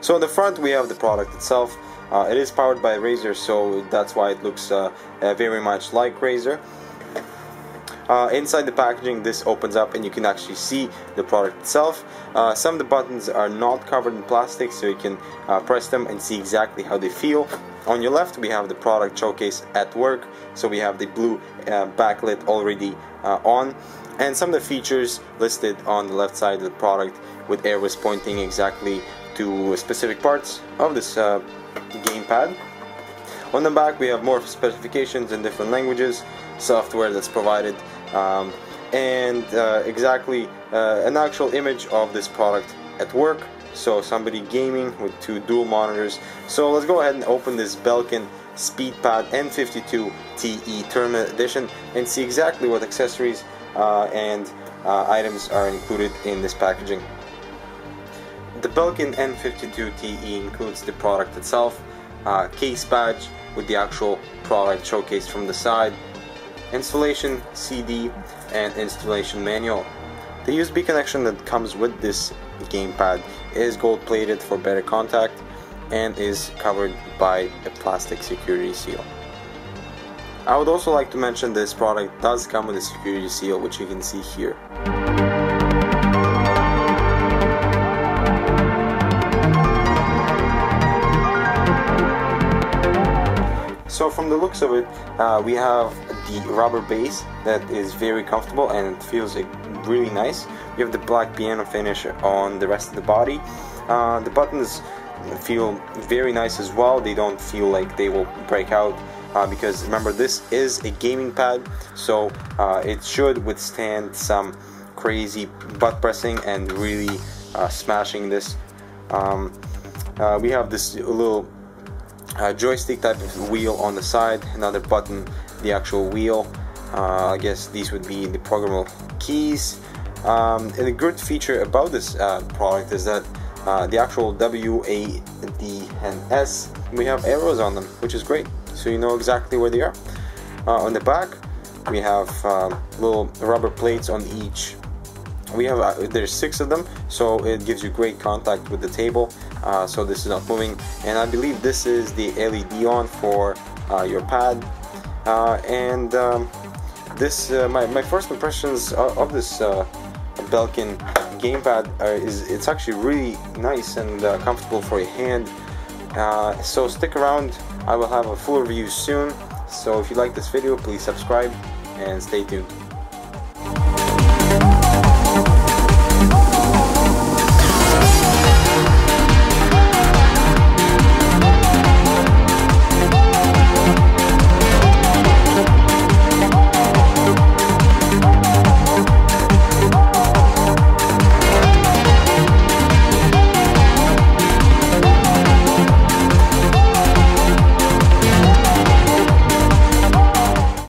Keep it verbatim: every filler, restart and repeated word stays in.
So in the front we have the product itself. Uh, it is powered by Razer, so that's why it looks uh, uh, very much like Razer. Uh, inside the packaging, this opens up and you can actually see the product itself. Uh, some of the buttons are not covered in plastic, so you can uh, press them and see exactly how they feel. On your left we have the product showcase at work, so we have the blue uh, backlit already uh, on, and some of the features listed on the left side of the product with arrows pointing exactly to specific parts of this uh, gamepad. On the back we have more specifications in different languages, software that's provided, um, and uh, exactly uh, an actual image of this product at work, so somebody gaming with two dual monitors. So let's go ahead and open this Belkin Speedpad N fifty-two T E Tournament Edition and see exactly what accessories uh, and uh, items are included in this packaging. The Belkin N fifty-two T E includes the product itself, uh, case badge with the actual product showcased from the side, installation C D, and installation manual. The U S B connection that comes with this gamepad is gold plated for better contact and is covered by a plastic security seal. I would also like to mention this product does come with a security seal, which you can see here. So from the looks of it, uh, we have the rubber base that is very comfortable and it feels like really nice. We have the black piano finish on the rest of the body. Uh, the buttons feel very nice as well. They don't feel like they will break out uh, because remember, this is a gaming pad, so uh, it should withstand some crazy butt pressing and really uh, smashing this. Um, uh, we have this little Uh, joystick type of wheel on the side, another button, the actual wheel. uh, I guess these would be the programmable keys. Um, and a good feature about this uh, product is that uh, the actual W, A, D, and S, we have arrows on them, which is great, so you know exactly where they are. Uh, on the back we have uh, little rubber plates on each. We have uh, there's six of them, so it gives you great contact with the table, uh, so this is not moving. And I believe this is the L E D on for uh, your pad. Uh, and um, this uh, my, my first impressions of, of this uh, Belkin gamepad are, is it's actually really nice and uh, comfortable for your hand. Uh, so stick around, I will have a full review soon. So if you like this video, please subscribe and stay tuned.